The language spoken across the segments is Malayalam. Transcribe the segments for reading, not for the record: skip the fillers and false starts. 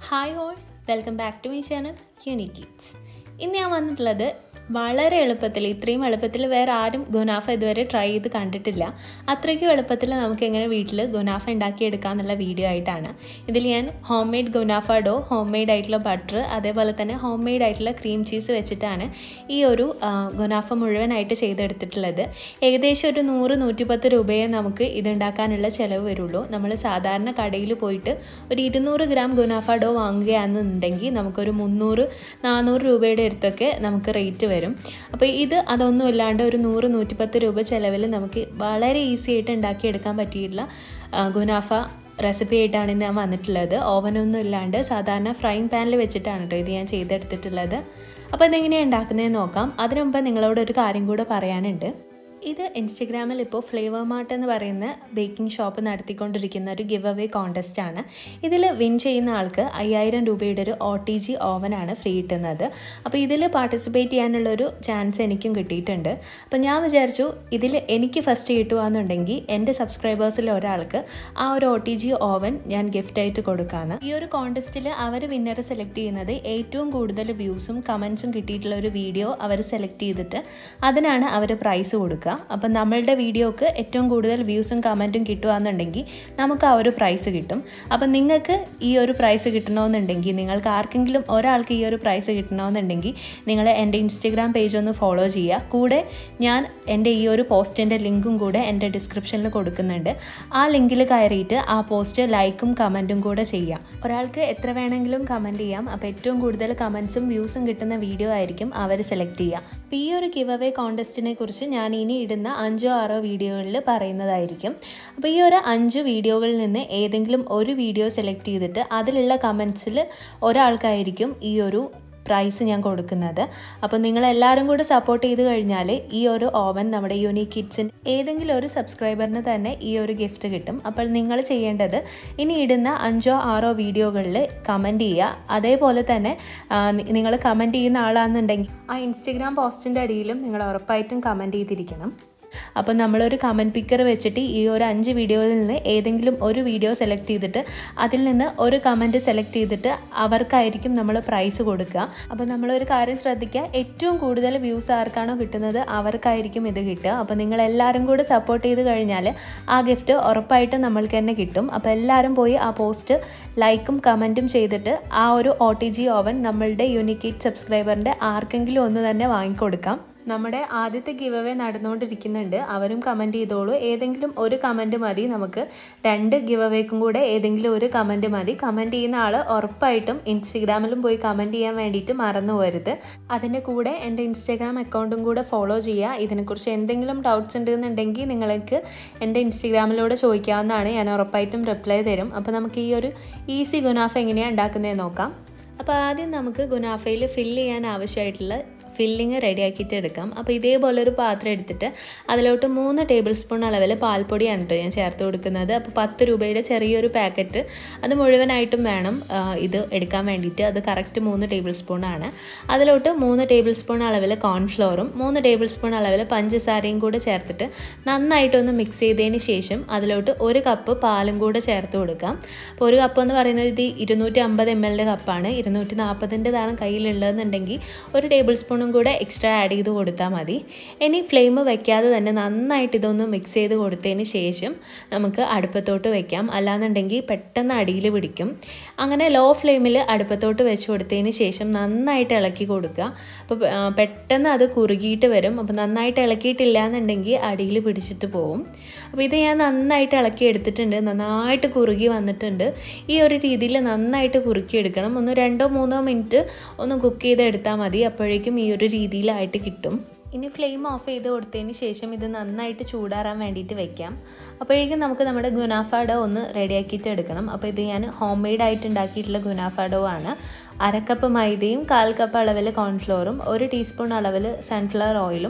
Hi all, welcome back to my channel unique eats. ഇന്ന് ഞാൻ വന്നിട്ടുള്ളത് വളരെ എളുപ്പത്തിൽ, ഇത്രയും എളുപ്പത്തിൽ വേറെ ആരും ഗുനാഫ ഇതുവരെ ട്രൈ ചെയ്ത് കണ്ടിട്ടില്ല. അത്രയ്ക്കും എളുപ്പത്തിൽ നമുക്ക് എങ്ങനെ വീട്ടിൽ ഗുനാഫ ഉണ്ടാക്കിയെടുക്കാം എന്നുള്ള വീഡിയോ ആയിട്ടാണ്. ഇതിൽ ഞാൻ ഹോം മെയ്ഡ് ഗുനാഫ ഡോ, ഹോം മെയ്ഡ് ആയിട്ടുള്ള ബട്ടർ, അതേപോലെ തന്നെ ഹോം മെയ്ഡ് ആയിട്ടുള്ള ക്രീം ചീസ് വെച്ചിട്ടാണ് ഈ ഒരു ഗുനാഫ മുഴുവനായിട്ട് ചെയ്തെടുത്തിട്ടുള്ളത്. ഏകദേശം ഒരു 100-110 രൂപയെ നമുക്ക് ഇതുണ്ടാക്കാനുള്ള ചിലവ് വരുള്ളൂ. നമ്മൾ സാധാരണ കടയിൽ പോയിട്ട് ഒരു 200 ഗ്രാം ഗുനാഫ ഡോ വാങ്ങുകയാണെന്നുണ്ടെങ്കിൽ നമുക്കൊരു 300-400 രൂപയുടെ അടുത്തൊക്കെ നമുക്ക് റേറ്റ് വരും. അപ്പോൾ അതൊന്നും ഇല്ലാണ്ട് ഒരു 100-110 രൂപ ചിലവിൽ നമുക്ക് വളരെ ഈസി ആയിട്ട് ഉണ്ടാക്കിയെടുക്കാൻ പറ്റിയിട്ടുള്ള ഗുനാഫ റെസിപ്പി ആയിട്ടാണ് ഞാൻ വന്നിട്ടുള്ളത്. ഓവനൊന്നും ഇല്ലാണ്ട് സാധാരണ ഫ്രൈങ് പാനിൽ വെച്ചിട്ടാണ് കേട്ടോ ഇത് ഞാൻ ചെയ്തെടുത്തിട്ടുള്ളത്. അപ്പോൾ ഇതെങ്ങനെയാണ് ഉണ്ടാക്കുന്നതെന്ന് നോക്കാം. അതിനു മുമ്പ് നിങ്ങളോട് ഒരു കാര്യം കൂടെ പറയാനുണ്ട്. ഇത് ഇൻസ്റ്റഗ്രാമിൽ ഇപ്പോൾ ഫ്ലേവർ മാർട്ട് എന്ന് പറയുന്ന ബേക്കിംഗ് ഷോപ്പ് നടത്തിക്കൊണ്ടിരിക്കുന്ന ഒരു ഗിവ് അവേ കോൺടെസ്റ്റ് ആണ്. ഇതിൽ വിൻ ചെയ്യുന്ന ആൾക്ക് 5000 രൂപയുടെ ഒരു OTG ഓവനാണ് ഫ്രീ കിട്ടുന്നത്. അപ്പോൾ ഇതിൽ പാർട്ടിസിപ്പേറ്റ് ചെയ്യാനുള്ളൊരു ചാൻസ് എനിക്കും കിട്ടിയിട്ടുണ്ട്. അപ്പോൾ ഞാൻ വിചാരിച്ചു ഇതിൽ എനിക്ക് ഫസ്റ്റ് കിട്ടുകയെന്നുണ്ടെങ്കിൽ എൻ്റെ സബ്സ്ക്രൈബേഴ്സിൽ ഒരാൾക്ക് ആ ഒരു OTG ഓവൻ ഞാൻ ഗിഫ്റ്റായിട്ട് കൊടുക്കാമെന്ന്. ഈ ഒരു കോൺടെസ്റ്റിൽ അവർ വിന്നറെ സെലക്ട് ചെയ്യുന്നത് ഏറ്റവും കൂടുതൽ വ്യൂസും കമൻസും കിട്ടിയിട്ടുള്ള ഒരു വീഡിയോ അവർ സെലക്ട് ചെയ്തിട്ട് അതിനാണ് അവർ പ്രൈസ് കൊടുക്കുക. അപ്പം നമ്മളുടെ വീഡിയോക്ക് ഏറ്റവും കൂടുതൽ വ്യൂസും കമൻറ്റും കിട്ടുകയെന്നുണ്ടെങ്കിൽ നമുക്ക് ആ ഒരു പ്രൈസ് കിട്ടും. അപ്പം നിങ്ങൾക്ക് ഈ ഒരു പ്രൈസ് കിട്ടണമെന്നുണ്ടെങ്കിൽ, നിങ്ങൾക്ക് ആർക്കെങ്കിലും ഒരാൾക്ക് ഈ ഒരു പ്രൈസ് കിട്ടണമെന്നുണ്ടെങ്കിൽ നിങ്ങൾ എൻ്റെ ഇൻസ്റ്റഗ്രാം പേജ് ഒന്ന് ഫോളോ ചെയ്യുക. കൂടെ ഞാൻ എൻ്റെ ഈ ഒരു പോസ്റ്റിൻ്റെ ലിങ്കും കൂടെ എൻ്റെ ഡിസ്ക്രിപ്ഷനിൽ കൊടുക്കുന്നുണ്ട്. ആ ലിങ്കിൽ കയറിയിട്ട് ആ പോസ്റ്റ് ലൈക്കും കമൻറ്റും കൂടെ ചെയ്യാം. ഒരാൾക്ക് എത്ര വേണമെങ്കിലും കമൻറ്റ് ചെയ്യാം. അപ്പോൾ ഏറ്റവും കൂടുതൽ കമൻസും വ്യൂസും കിട്ടുന്ന വീഡിയോ ആയിരിക്കും അവർ സെലക്ട് ചെയ്യുക. അപ്പോൾ ഈ ഒരു ഗിവ് അവേ കോൺടെസ്റ്റിനെ കുറിച്ച് ഞാൻ ഇനി ഇടുന്ന 5-6 വീഡിയോകളിൽ പറയുന്നതായിരിക്കും. അപ്പോൾ ഈ ഒരു 5 വീഡിയോകളിൽ നിന്ന് ഏതെങ്കിലും ഒരു വീഡിയോ സെലക്ട് ചെയ്തിട്ട് അതിലുള്ള കമൻസിൽ ഒരാൾക്കായിരിക്കും ഈ ഒരു പ്രൈസ് ഞാൻ കൊടുക്കുന്നത്. അപ്പോൾ നിങ്ങളെല്ലാവരും കൂടെ സപ്പോർട്ട് ചെയ്ത് കഴിഞ്ഞാൽ ഈ ഒരു ഓവൻ നമ്മുടെ യൂണിക് ഈറ്റ്സിൻ്റെ ഏതെങ്കിലും ഒരു സബ്സ്ക്രൈബറിന് തന്നെ ഈ ഒരു ഗിഫ്റ്റ് കിട്ടും. അപ്പോൾ നിങ്ങൾ ചെയ്യേണ്ടത് ഇനി ഇടുന്ന 5-6 വീഡിയോകളിൽ കമൻറ്റ് ചെയ്യുക. അതേപോലെ തന്നെ നിങ്ങൾ കമൻറ്റ് ചെയ്യുന്ന ആളാണെന്നുണ്ടെങ്കിൽ ആ ഇൻസ്റ്റഗ്രാം പോസ്റ്റിൻ്റെ അടിയിലും നിങ്ങൾ ഉറപ്പായിട്ടും കമൻറ്റ് ചെയ്തിരിക്കണം. അപ്പോൾ നമ്മളൊരു കമൻറ്റ് പിക്കർ വെച്ചിട്ട് ഈ ഒരു 5 വീഡിയോയിൽ നിന്ന് ഏതെങ്കിലും ഒരു വീഡിയോ സെലക്ട് ചെയ്തിട്ട് അതിൽ നിന്ന് ഒരു കമൻറ്റ് സെലക്ട് ചെയ്തിട്ട് അവർക്കായിരിക്കും നമ്മൾ പ്രൈസ് കൊടുക്കുക. അപ്പോൾ നമ്മളൊരു കാര്യം ശ്രദ്ധിക്കുക, ഏറ്റവും കൂടുതൽ വ്യൂസ് ആർക്കാണോ കിട്ടുന്നത് അവർക്കായിരിക്കും ഇത് കിട്ടുക. അപ്പോൾ നിങ്ങളെല്ലാവരും കൂടെ സപ്പോർട്ട് ചെയ്ത് കഴിഞ്ഞാൽ ആ ഗിഫ്റ്റ് ഉറപ്പായിട്ടും നമ്മൾക്ക് തന്നെ കിട്ടും. അപ്പോൾ എല്ലാവരും പോയി ആ പോസ്റ്റ് ലൈക്കും കമൻറ്റും ചെയ്തിട്ട് ആ ഒരു OTG ഓവൻ നമ്മളുടെ യൂണിക് ഈറ്റ് സബ്സ്ക്രൈബറിൻ്റെ ആർക്കെങ്കിലും ഒന്ന് തന്നെ വാങ്ങിക്കൊടുക്കാം. നമ്മുടെ ആദ്യത്തെ ഗിവ് അവേ നടന്നുകൊണ്ടിരിക്കുന്നുണ്ട്. അവരും കമൻറ്റ് ചെയ്തോളൂ. ഏതെങ്കിലും ഒരു കമൻറ്റ് മതി. നമുക്ക് 2 ഗിവ് അവേക്കും കൂടെ ഏതെങ്കിലും ഒരു കമൻറ്റ് മതി. കമൻറ്റ് ചെയ്യുന്ന ആൾ ഉറപ്പായിട്ടും ഇൻസ്റ്റഗ്രാമിലും പോയി കമൻറ്റ് ചെയ്യാൻ വേണ്ടിയിട്ട് മറന്നു പോകരുത്. അതിൻ്റെ കൂടെ എൻ്റെ ഇൻസ്റ്റഗ്രാം അക്കൗണ്ടും കൂടെ ഫോളോ ചെയ്യുക. ഇതിനെക്കുറിച്ച് എന്തെങ്കിലും ഡൗട്ട്സ് ഉണ്ടെന്നുണ്ടെങ്കിൽ നിങ്ങൾക്ക് എൻ്റെ ഇൻസ്റ്റഗ്രാമിലൂടെ ചോദിക്കാവുന്നതാണ്. ഞാൻ ഉറപ്പായിട്ടും റിപ്ലൈ തരും. അപ്പോൾ നമുക്ക് ഈ ഒരു ഈസി ഗുനാഫ എങ്ങനെയാണ് ഉണ്ടാക്കുന്നതെന്ന് നോക്കാം. അപ്പോൾ ആദ്യം നമുക്ക് ഗുനാഫയിൽ ഫില്ല് ചെയ്യാൻ ആവശ്യമായിട്ടുള്ള ഫില്ലിങ് റെഡിയാക്കിയിട്ട് എടുക്കാം. അപ്പോൾ ഇതേപോലൊരു പാത്രം എടുത്തിട്ട് അതിലോട്ട് 3 ടേബിൾ സ്പൂൺ അളവിൽ പാൽപ്പൊടിയാണ് കേട്ടോ ഞാൻ ചേർത്ത് കൊടുക്കുന്നത്. അപ്പോൾ 10 രൂപയുടെ ചെറിയൊരു പാക്കറ്റ് അത് മുഴുവനായിട്ടും വേണം ഇത് എടുക്കാൻ വേണ്ടിയിട്ട്. അത് കറക്റ്റ് 3 ടേബിൾ സ്പൂണാണ്. അതിലോട്ട് 3 ടേബിൾ സ്പൂൺ അളവിൽ കോൺഫ്ലോറും 3 ടേബിൾ സ്പൂൺ അളവിൽ പഞ്ചസാരയും കൂടെ ചേർത്തിട്ട് നന്നായിട്ടൊന്ന് മിക്സ് ചെയ്തതിന് ശേഷം അതിലോട്ട് 1 കപ്പ് പാലും കൂടെ ചേർത്ത് കൊടുക്കാം. അപ്പോൾ 1 കപ്പ് എന്ന് പറയുന്നത് ഇത് 250 ml കപ്പാണ്. 240-ൻ്റെതാണ് കയ്യിലുള്ളതെന്നുണ്ടെങ്കിൽ 1 ടേബിൾ സ്പൂൺ കൂടെ എക്സ്ട്രാ ആഡ് ചെയ്ത് കൊടുത്താൽ മതി. ഇനി ഫ്ലെയിം വയ്ക്കാതെ തന്നെ നന്നായിട്ട് ഇതൊന്ന് മിക്സ് ചെയ്ത് കൊടുത്തതിന് ശേഷം നമുക്ക് അടുപ്പത്തോട്ട് വയ്ക്കാം. അല്ലാന്നുണ്ടെങ്കിൽ പെട്ടെന്ന് അടിയിൽ പിടിക്കും. അങ്ങനെ ലോ ഫ്ലെയിമിൽ അടുപ്പത്തോട്ട് വെച്ച് കൊടുത്തതിന് ശേഷം നന്നായിട്ട് ഇളക്കി കൊടുക്കുക. അപ്പോൾ പെട്ടെന്ന് അത് കുറുകിയിട്ട് വരും. അപ്പോൾ നന്നായിട്ട് ഇളക്കിയിട്ടില്ല എന്നുണ്ടെങ്കിൽ അടിയിൽ പിടിച്ചിട്ട് പോവും. അപ്പോൾ ഇത് ഞാൻ നന്നായിട്ട് ഇളക്കി എടുത്തിട്ടുണ്ട്. നന്നായിട്ട് കുറുകി വന്നിട്ടുണ്ട്. ഈ ഒരു രീതിയിൽ നന്നായിട്ട് കുറുക്കിയെടുക്കണം. ഒന്ന് 2-3 മിനിറ്റ് ഒന്ന് കുക്ക് ചെയ്തെടുത്താൽ മതി. അപ്പോഴേക്കും ഈ ഒരു രീതിയിലായിട്ട് കിട്ടും. ഇനി ഫ്ലെയിം ഓഫ് ചെയ്ത് കൊടുത്തതിന് ശേഷം ഇത് നന്നായിട്ട് ചൂടാറാൻ വേണ്ടിയിട്ട് വെക്കാം. അപ്പോഴേക്കും നമുക്ക് നമ്മുടെ ഗുനാഫ ഡോ ഒന്ന് റെഡിയാക്കിയിട്ട് എടുക്കണം. അപ്പോൾ ഇത് ഞാൻ ഹോം മെയ്ഡ് ആയിട്ട് ഉണ്ടാക്കിയിട്ടുള്ള ഗുനാഫ ഡോ ആണ്. 1/2 കപ്പ് മൈദയും 1/4 കപ്പ് അളവിൽ കോൺഫ്ലോറും 1 ടീസ്പൂൺ അളവിൽ സൺഫ്ലവർ ഓയിലും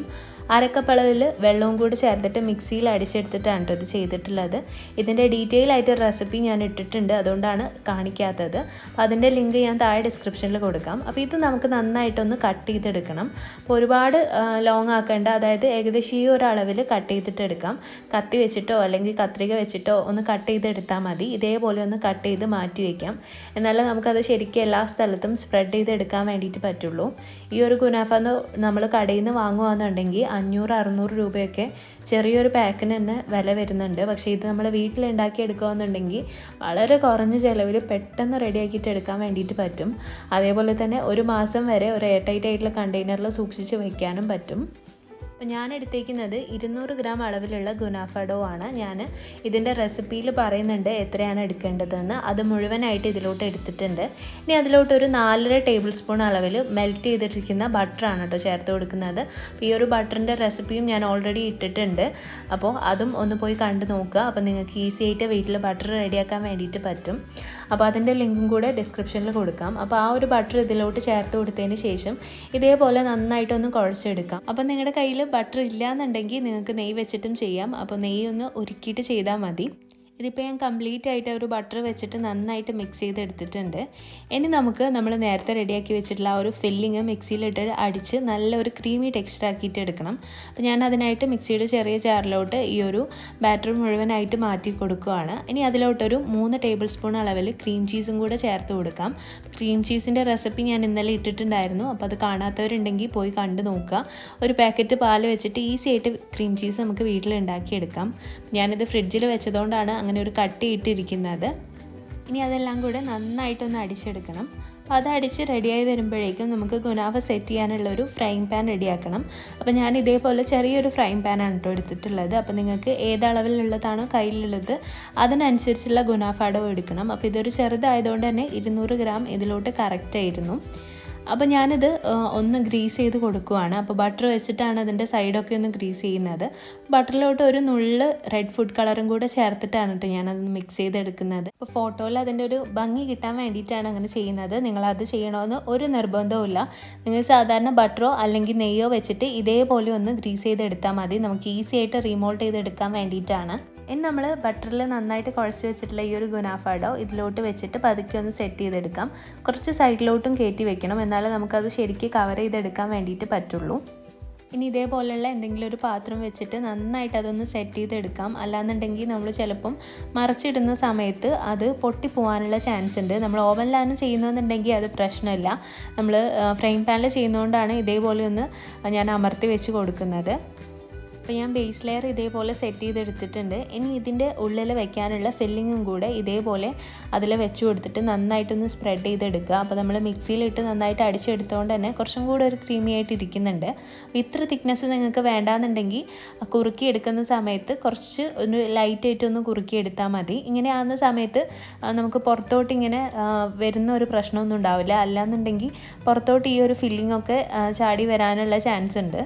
അരക്കപ്പ് അളവിൽ വെള്ളവും കൂടി ചേർത്തിട്ട് മിക്സിയിൽ അടിച്ചെടുത്തിട്ടാണ് കേട്ടോ ഇത് ചെയ്തിട്ടുള്ളത്. ഇതിൻ്റെ ഡീറ്റെയിൽ ആയിട്ട് റെസിപ്പി ഞാൻ ഇട്ടിട്ടുണ്ട്, അതുകൊണ്ടാണ് കാണിക്കാത്തത്. അപ്പോൾ അതിൻ്റെ ലിങ്ക് ഞാൻ താഴെ ഡിസ്ക്രിപ്ഷനിൽ കൊടുക്കാം. അപ്പോൾ ഇത് നമുക്ക് നന്നായിട്ടൊന്ന് കട്ട് ചെയ്തെടുക്കണം. അപ്പോൾ ഒരുപാട് ലോങ് ആക്കേണ്ട, അതായത് ഏകദേശം ഈ ഒരു അളവിൽ കട്ട് ചെയ്തിട്ട് എടുക്കാം. കത്തി വെച്ചിട്ടോ അല്ലെങ്കിൽ കത്രിക വെച്ചിട്ടോ ഒന്ന് കട്ട് ചെയ്തെടുത്താൽ മതി. ഇതേപോലെ ഒന്ന് കട്ട് ചെയ്ത് മാറ്റി വയ്ക്കാം. എന്നാലേ നമുക്കത് ശരിക്കും എല്ലാ സ്ഥലത്തും സ്പ്രെഡ് ചെയ്തെടുക്കാൻ വേണ്ടിയിട്ട് പറ്റുള്ളൂ. ഈ ഒരു കുനാഫ നമ്മൾ കടയിൽ നിന്ന് വാങ്ങുകയാണെന്നുണ്ടെങ്കിൽ 500-600 രൂപയൊക്കെ ചെറിയൊരു പാക്കിന് തന്നെ വില വരുന്നുണ്ട്. പക്ഷേ ഇത് നമ്മൾ വീട്ടിലുണ്ടാക്കി എടുക്കുകയെന്നുണ്ടെങ്കിൽ വളരെ കുറഞ്ഞ ചിലവിൽ പെട്ടെന്ന് റെഡിയാക്കിയിട്ട് എടുക്കാൻ വേണ്ടിയിട്ട് പറ്റും. അതേപോലെ തന്നെ ഒരു മാസം വരെ ഒരു എയർ ടൈറ്റ് ആയിട്ടുള്ള കണ്ടെയ്നറിൽ സൂക്ഷിച്ച് വയ്ക്കാനും പറ്റും. അപ്പോൾ ഞാൻ എടുത്തേക്കുന്നത് 200 ഗ്രാം അളവിലുള്ള ഗുനാഫ ഡോ ആണ്. ഞാൻ ഇതിൻ്റെ റെസിപ്പിയിൽ പറയുന്നുണ്ട് എത്രയാണ് എടുക്കേണ്ടതെന്ന്. അത് മുഴുവനായിട്ട് ഇതിലോട്ട് എടുത്തിട്ടുണ്ട്. ഇനി അതിലോട്ട് ഒരു 4.5 ടേബിൾ സ്പൂൺ അളവിൽ മെൽറ്റ് ചെയ്തിട്ടിരിക്കുന്ന ബട്ടറാണ് കേട്ടോ ചേർത്ത് കൊടുക്കുന്നത്. അപ്പോൾ ഈ ഒരു ബട്ടറിൻ്റെ റെസിപ്പിയും ഞാൻ ഓൾറെഡി ഇട്ടിട്ടുണ്ട്. അപ്പോൾ അതും ഒന്ന് പോയി കണ്ടു നോക്കുക. അപ്പോൾ നിങ്ങൾക്ക് ഈസി ആയിട്ട് വീട്ടിൽ ബട്ടർ റെഡിയാക്കാൻ വേണ്ടിയിട്ട് പറ്റും. അപ്പോൾ അതിൻ്റെ ലിങ്കും കൂടെ ഡിസ്ക്രിപ്ഷനിൽ കൊടുക്കാം. അപ്പോൾ ആ ഒരു ബട്ടർ ഇതിലോട്ട് ചേർത്ത് കൊടുത്തതിന് ശേഷം ഇതേപോലെ നന്നായിട്ടൊന്ന് കുഴച്ചെടുക്കാം. അപ്പോൾ നിങ്ങളുടെ കയ്യിൽ ബട്ടർ ഇല്ലയെന്നുണ്ടെങ്കിൽ നിങ്ങൾക്ക് നെയ്യ് വെച്ചിട്ടും ചെയ്യാം. അപ്പോൾ നെയ്യ് ഒന്ന് ഉരുക്കിയിട്ട് ചെയ്താൽ മതി. ഇതിപ്പോൾ ഞാൻ കംപ്ലീറ്റ് ആയിട്ട് ഒരു ബട്ടർ വെച്ചിട്ട് നന്നായിട്ട് മിക്സ് ചെയ്തെടുത്തിട്ടുണ്ട്. ഇനി നമുക്ക് നമ്മൾ നേരത്തെ റെഡിയാക്കി വെച്ചിട്ടുള്ള ആ ഒരു ഫില്ലിങ് മിക്സിയിലിട്ട് അടിച്ച് നല്ലൊരു ക്രീമി ടെക്സ്ചർ ആക്കിയിട്ട് എടുക്കണം. അപ്പോൾ ഞാൻ അതിനായിട്ട് മിക്സിയുടെ ചെറിയ ജാറിലോട്ട് ഈ ഒരു ബാറ്റർ മുഴുവനായിട്ട് മാറ്റി കൊടുക്കുകയാണ്. ഇനി അതിലോട്ടൊരു 3 ടേബിൾ സ്പൂൺ അളവിൽ ക്രീം ചീസും കൂടെ ചേർത്ത് കൊടുക്കാം. ക്രീം ചീസിൻ്റെ റെസിപ്പി ഞാൻ ഇന്നലെ ഇട്ടിട്ടുണ്ടായിരുന്നു. അപ്പോൾ അത് കാണാത്തവരുണ്ടെങ്കിൽ പോയി കണ്ടു നോക്കുക. ഒരു പാക്കറ്റ് പാല് വെച്ചിട്ട് ഈസി ആയിട്ട് ക്രീം ചീസ് നമുക്ക് വീട്ടിൽ ഉണ്ടാക്കിയെടുക്കാം. ഞാനിത് ഫ്രിഡ്ജിൽ വെച്ചതുകൊണ്ടാണ് അങ്ങനെ ഒരു കട്ടി ഇട്ടിരിക്കുന്നത്. ഇനി അതെല്ലാം കൂടെ നന്നായിട്ടൊന്ന് അടിച്ചെടുക്കണം. അപ്പോൾ അത് അടിച്ച് റെഡിയായി വരുമ്പോഴേക്കും നമുക്ക് ഗുനാഫ സെറ്റ് ചെയ്യാനുള്ള ഒരു ഫ്രൈങ് പാൻ റെഡിയാക്കണം. അപ്പോൾ ഞാൻ ഇതേപോലെ ചെറിയൊരു ഫ്രൈങ് പാനാണ് കേട്ടോ എടുത്തിട്ടുള്ളത്. അപ്പോൾ നിങ്ങൾക്ക് ഏത് അളവിലുള്ളതാണോ കയ്യിലുള്ളത് അതിനനുസരിച്ചുള്ള ഗുനാഫ ഡോ എടുക്കണം. അപ്പോൾ ഇതൊരു ചെറുതായതുകൊണ്ട് തന്നെ 200 ഗ്രാം ഇതിലോട്ട് കറക്റ്റ് ആയിരുന്നു. അപ്പോൾ ഞാനിത് ഒന്ന് ഗ്രീസ് ചെയ്ത് കൊടുക്കുവാണ്. അപ്പോൾ ബട്ടർ വെച്ചിട്ടാണ് അതിൻ്റെ സൈഡൊക്കെ ഒന്ന് ഗ്രീസ് ചെയ്യുന്നത്. ബട്ടറിലോട്ട് ഒരു നുള്ള് റെഡ് ഫുഡ് കളറും കൂടെ ചേർത്തിട്ടാണ് കേട്ടോ ഞാനതൊന്ന് മിക്സ് ചെയ്തെടുക്കുന്നത്. അപ്പോൾ ഫോട്ടോയിൽ അതിൻ്റെ ഒരു ഭംഗി കിട്ടാൻ വേണ്ടിയിട്ടാണ് അങ്ങനെ ചെയ്യുന്നത്. നിങ്ങളത് ചെയ്യണമെന്ന് ഒരു നിർബന്ധവുമില്ല. നിങ്ങൾ സാധാരണ ബട്ടറോ അല്ലെങ്കിൽ നെയ്യോ വെച്ചിട്ട് ഇതേപോലെ ഒന്ന് ഗ്രീസ് ചെയ്തെടുത്താൽ മതി. നമുക്ക് ഈസി ആയിട്ട് റീമോൾട്ട് ചെയ്തെടുക്കാൻ വേണ്ടിയിട്ടാണ്. ഇനി നമ്മൾ ബട്ടറിൽ നന്നായിട്ട് കുഴച്ച് വെച്ചിട്ടുള്ള ഈ ഒരു ഗുനാഫ ഡോ ഇതിലോട്ട് വെച്ചിട്ട് പതുക്കെ ഒന്ന് സെറ്റ് ചെയ്തെടുക്കാം. കുറച്ച് സൈഡിലോട്ടും കയറ്റി വെക്കണം, എന്നാലേ നമുക്കത് ശരിക്കും കവർ ചെയ്തെടുക്കാൻ വേണ്ടിയിട്ട് പറ്റുള്ളൂ. ഇനി ഇതേപോലെയുള്ള എന്തെങ്കിലും ഒരു പാത്രം വെച്ചിട്ട് നന്നായിട്ട് അതൊന്ന് സെറ്റ് ചെയ്തെടുക്കാം. അല്ലാന്നുണ്ടെങ്കിൽ നമ്മൾ ചിലപ്പം മറിച്ചിടുന്ന സമയത്ത് അത് പൊട്ടിപ്പോകാനുള്ള ചാൻസ് ഉണ്ട്. നമ്മൾ ഓവനിലാണ് ചെയ്യുന്നതെന്നുണ്ടെങ്കിൽ അത് പ്രശ്നമില്ല. നമ്മൾ ഫ്രൈങ് പാനിൽ ചെയ്യുന്നതുകൊണ്ടാണ് ഇതേപോലെ ഒന്ന് ഞാൻ അമർത്തി വെച്ച് കൊടുക്കുന്നത്. അപ്പോൾ ഞാൻ ബേസ് ലെയർ ഇതേപോലെ സെറ്റ് ചെയ്തെടുത്തിട്ടുണ്ട്. ഇനി ഇതിൻ്റെ ഉള്ളിൽ വെക്കാനുള്ള ഫില്ലിങ്ങും കൂടെ ഇതേപോലെ അതിൽ വെച്ച് കൊടുത്തിട്ട് നന്നായിട്ടൊന്ന് സ്പ്രെഡ് ചെയ്തെടുക്കുക. അപ്പോൾ നമ്മൾ മിക്സിയിലിട്ട് നന്നായിട്ട് അടിച്ചെടുത്തുകൊണ്ട് തന്നെ കുറച്ചും കൂടെ ഒരു ക്രീമി ആയിട്ട് ഇരിക്കുന്നുണ്ട്. അപ്പോൾ ഇത്ര തിക്നെസ് നിങ്ങൾക്ക് വേണ്ടാന്നുണ്ടെങ്കിൽ കുറുക്കി എടുക്കുന്ന സമയത്ത് കുറച്ച് ഒന്ന് ലൈറ്റായിട്ടൊന്ന് കുറുക്കി എടുത്താൽ മതി. ഇങ്ങനെ ആകുന്ന സമയത്ത് നമുക്ക് പുറത്തോട്ട് ഇങ്ങനെ വരുന്ന ഒരു പ്രശ്നമൊന്നും ഉണ്ടാവില്ല. അല്ലാന്നുണ്ടെങ്കിൽ പുറത്തോട്ട് ഈ ഒരു ഫില്ലിങ്ങൊക്കെ ചാടി വരാനുള്ള ചാൻസ് ഉണ്ട്.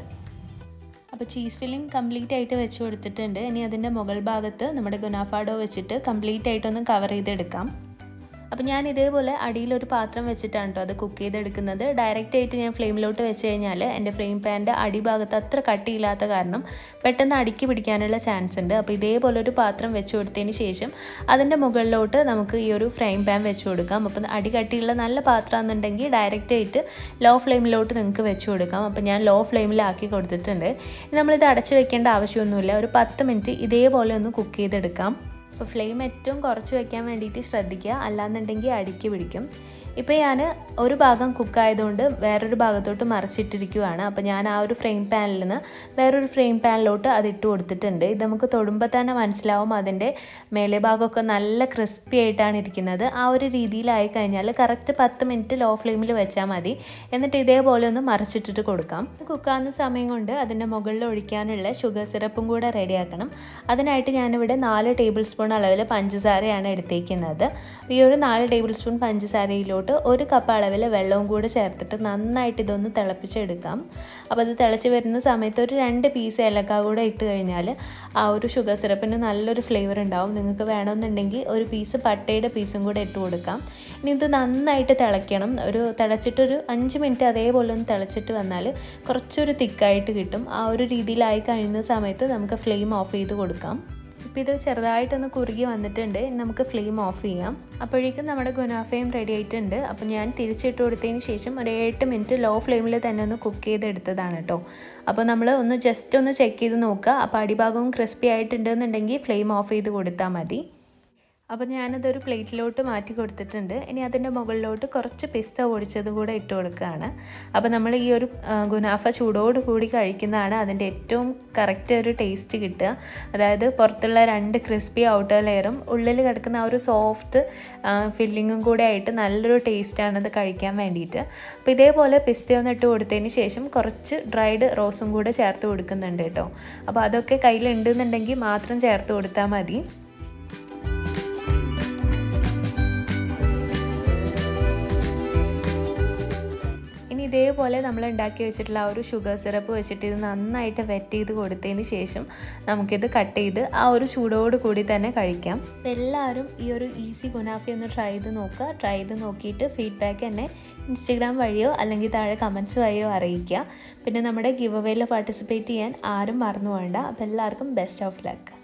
അപ്പോൾ ചീസ് ഫില്ലിംഗ് കംപ്ലീറ്റ് ആയിട്ട് വെച്ച് കൊടുത്തിട്ടുണ്ട്. ഇനി അതിൻ്റെ മുകൾ ഭാഗത്ത് നമ്മുടെ ഗുനാഫ ഡോ വെച്ചിട്ട് കംപ്ലീറ്റ് ആയിട്ടൊന്ന് കവർ ചെയ്തെടുക്കാം. അപ്പോൾ ഞാൻ ഇതേപോലെ അടിയിലൊരു പാത്രം വെച്ചിട്ടാണ് കേട്ടോ അത് കുക്ക് ചെയ്തെടുക്കുന്നത്. ഡയറക്റ്റ് ആയിട്ട് ഞാൻ ഫ്ലെയിമിലോട്ട് വെച്ച് കഴിഞ്ഞാൽ എൻ്റെ ഫ്രെയിം പാൻ്റെ അടിഭാഗത്ത് അത്ര കട്ടിയില്ലാത്ത കാരണം പെട്ടെന്ന് അടുക്കി പിടിക്കാനുള്ള ചാൻസ് ഉണ്ട്. അപ്പോൾ ഇതേപോലെ ഒരു പാത്രം വെച്ച് കൊടുത്തതിന് ശേഷം അതിൻ്റെ മുകളിലോട്ട് നമുക്ക് ഈ ഒരു ഫ്രെയിം പാൻ വെച്ച് കൊടുക്കാം. അപ്പോൾ അടി കട്ടിയുള്ള നല്ല പാത്രമാണെന്നുണ്ടെങ്കിൽ ഡയറക്റ്റ് ആയിട്ട് ലോ ഫ്ലെയിമിലോട്ട് നിങ്ങൾക്ക് വെച്ച് കൊടുക്കാം. അപ്പോൾ ഞാൻ ലോ ഫ്ലെയിമിലാക്കി കൊടുത്തിട്ടുണ്ട്. നമ്മളിത് അടച്ച് വെക്കേണ്ട ആവശ്യമൊന്നുമില്ല. ഒരു 10 മിനിറ്റ് ഇതേപോലെ ഒന്ന് കുക്ക് ചെയ്തെടുക്കാം. അപ്പോൾ ഫ്ലെയിം ഏറ്റവും കുറച്ച് വയ്ക്കാൻ വേണ്ടിയിട്ട് ശ്രദ്ധിക്കുക, അല്ലാന്നുണ്ടെങ്കിൽ അടുക്കി പിടിക്കും. ഇപ്പോൾ ഞാൻ ഒരു ഭാഗം കുക്കായതുകൊണ്ട് വേറൊരു ഭാഗത്തോട്ട് മറിച്ചിട്ടിരിക്കുകയാണ്. അപ്പോൾ ഞാൻ ആ ഒരു ഫ്രെയിം പാനിൽ നിന്ന് വേറൊരു ഫ്രെയിം പാനിലോട്ട് അത് ഇട്ട് കൊടുത്തിട്ടുണ്ട്. ഇത് നമുക്ക് തൊടുമ്പോൾ തന്നെ മനസ്സിലാവും അതിൻ്റെ മേലെ ഭാഗമൊക്കെ നല്ല ക്രിസ്പി ആയിട്ടാണ് ഇരിക്കുന്നത്. ആ ഒരു രീതിയിലായി കഴിഞ്ഞാൽ കറക്റ്റ് 10 മിനിറ്റ് ലോ ഫ്ലെയിമിൽ വെച്ചാൽ മതി. എന്നിട്ട് ഇതേപോലെ ഒന്ന് മറിച്ചിട്ടിട്ട് കൊടുക്കാം. കുക്കാവുന്ന സമയം കൊണ്ട് അതിൻ്റെ മുകളിൽ ഒഴിക്കാനുള്ള ഷുഗർ സിറപ്പും കൂടെ റെഡിയാക്കണം. അതിനായിട്ട് ഞാനിവിടെ 4 ടേബിൾ സ്പൂൺ അളവിൽ പഞ്ചസാരയാണ് എടുത്തേക്കുന്നത്. ഈ ഒരു 4 ടേബിൾ സ്പൂൺ പഞ്ചസാരയിലോട്ട് ഇതിലോട്ട് 1 കപ്പ് അളവിൽ വെള്ളവും കൂടെ ചേർത്തിട്ട് നന്നായിട്ട് ഇതൊന്ന് തിളപ്പിച്ചെടുക്കാം. അപ്പോൾ അത് തിളച്ച് വരുന്ന സമയത്ത് ഒരു 2 പീസ് ഏലക്ക കൂടെ ഇട്ട് കഴിഞ്ഞാൽ ആ ഒരു ഷുഗർ സിറപ്പിന് നല്ലൊരു ഫ്ലേവർ ഉണ്ടാവും. നിങ്ങൾക്ക് വേണമെന്നുണ്ടെങ്കിൽ ഒരു പീസ് പട്ടയുടെ പീസും കൂടെ ഇട്ട് കൊടുക്കാം. ഇനി ഇത് നന്നായിട്ട് തിളയ്ക്കണം. തിളച്ചിട്ടൊരു 5 മിനിറ്റ് അതേപോലെ ഒന്ന് തിളച്ചിട്ട് വന്നാൽ കുറച്ചൊരു തിക്കായിട്ട് കിട്ടും. ആ ഒരു രീതിയിലായി കഴിയുന്ന സമയത്ത് നമുക്ക് ഫ്ലെയിം ഓഫ് ചെയ്ത് കൊടുക്കാം. ഇപ്പോൾ ഇത് ചെറുതായിട്ടൊന്ന് കുറുകി വന്നിട്ടുണ്ട്. നമുക്ക് ഫ്ലെയിം ഓഫ് ചെയ്യാം. അപ്പോഴേക്കും നമ്മുടെ ഗുനാഫയും റെഡി ആയിട്ടുണ്ട്. അപ്പോൾ ഞാൻ തിരിച്ചിട്ട് കൊടുത്തതിന് ശേഷം ഒരു 8 മിനിറ്റ് ലോ ഫ്ലെയിമിൽ തന്നെ ഒന്ന് കുക്ക് ചെയ്തെടുത്തതാണ് കേട്ടോ. അപ്പോൾ നമ്മൾ ജസ്റ്റ് ഒന്ന് ചെക്ക് ചെയ്ത് നോക്കുക. അപ്പോൾ അടിഭാഗവും ക്രിസ്പി ആയിട്ടുണ്ടെന്നുണ്ടെങ്കിൽ ഫ്ലെയിം ഓഫ് ചെയ്ത് കൊടുത്താൽ മതി. അപ്പോൾ ഞാനതൊരു പ്ലേറ്റിലോട്ട് മാറ്റി കൊടുത്തിട്ടുണ്ട്. ഇനി അതിൻ്റെ മുകളിലോട്ട് കുറച്ച് പിസ്ത പൊടിച്ചത് കൂടെ ഇട്ട് കൊടുക്കുകയാണ്. അപ്പോൾ നമ്മൾ ഈ ഒരു ഗുനാഫ ചൂടോട് കൂടി കഴിക്കുന്നതാണ് അതിൻ്റെ ഏറ്റവും കറക്റ്റ് ഒരു ടേസ്റ്റ് കിട്ടുക. അതായത് പുറത്തുള്ള 2 ക്രിസ്പി ഔട്ടർ ലെയറും ഉള്ളിൽ കിടക്കുന്ന ആ ഒരു സോഫ്റ്റ് ഫില്ലിങ്ങും കൂടെ ആയിട്ട് നല്ലൊരു ടേസ്റ്റാണ് ഇത് കഴിക്കാൻ വേണ്ടിയിട്ട്. അപ്പോൾ ഇതേപോലെ പിസ്തയൊന്ന് ഇട്ട് കൊടുത്തതിന് ശേഷം കുറച്ച് ഡ്രൈഡ് റോസും കൂടെ ചേർത്ത് കൊടുക്കുന്നുണ്ട് കേട്ടോ. അപ്പോൾ അതൊക്കെ കയ്യിലുണ്ടെന്നുണ്ടെങ്കിൽ മാത്രം ചേർത്ത് കൊടുത്താൽ മതി. ഇതേപോലെ നമ്മൾ ഉണ്ടാക്കി വെച്ചിട്ടുള്ള ആ ഒരു ഷുഗർ സിറപ്പ് വെച്ചിട്ട് ഇത് നന്നായിട്ട് വെറ്റ് ചെയ്ത് കൊടുത്തതിന് ശേഷം നമുക്കിത് കട്ട് ചെയ്ത് ആ ഒരു ചൂടോട് കൂടി തന്നെ കഴിക്കാം. എല്ലാവരും ഈ ഒരു ഈസി ഗുനാഫ ഒന്ന് ട്രൈ ചെയ്ത് നോക്കുക. ട്രൈ ചെയ്ത് നോക്കിയിട്ട് ഫീഡ്ബാക്ക് എന്നെ ഇൻസ്റ്റഗ്രാം വഴിയോ അല്ലെങ്കിൽ താഴെ കമൻറ്റ്സ് വഴിയോ അറിയിക്കുക. പിന്നെ നമ്മുടെ ഗിവ് അവേയിൽ പാർട്ടിസിപ്പേറ്റ് ചെയ്യാൻ ആരും മറന്നു വേണ്ട. അപ്പോൾ എല്ലാവർക്കും ബെസ്റ്റ് ഓഫ് ലക്ക്.